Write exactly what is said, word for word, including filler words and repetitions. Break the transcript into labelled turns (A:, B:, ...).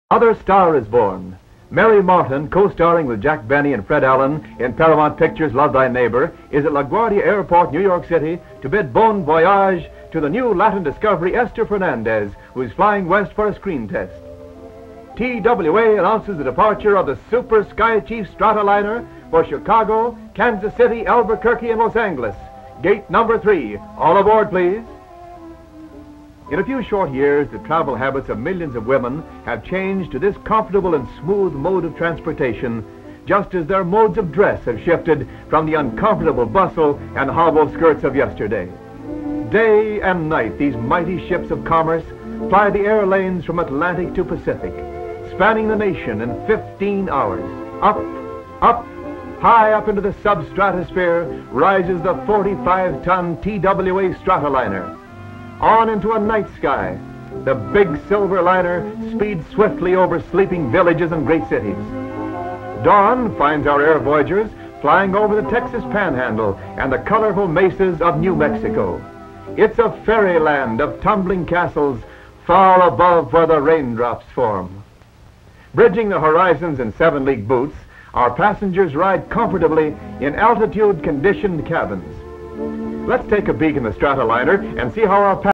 A: Another star is born. Mary Martin, co-starring with Jack Benny and Fred Allen in Paramount Pictures' Love Thy Neighbor, is at LaGuardia Airport, New York City, to bid bon voyage to the new Latin discovery Esther Fernandez, who is flying west for a screen test. T W A announces the departure of the Super Sky Chief Stratoliner for Chicago, Kansas City, Albuquerque, and Los Angeles. Gate number three. All aboard, please. In a few short years, the travel habits of millions of women have changed to this comfortable and smooth mode of transportation, just as their modes of dress have shifted from the uncomfortable bustle and hobble skirts of yesterday. Day and night, these mighty ships of commerce ply the air lanes from Atlantic to Pacific, spanning the nation in fifteen hours. Up, up, high up into the substratosphere rises the forty-five ton T W A Stratoliner. On into a night sky, the big silver liner speeds swiftly over sleeping villages and great cities. Dawn finds our air voyagers flying over the Texas Panhandle and the colorful mesas of New Mexico. It's a fairyland of tumbling castles far above where the raindrops form. Bridging the horizons in seven-league boots, our passengers ride comfortably in altitude-conditioned cabins. Let's take a peek in the Stratoliner and see how our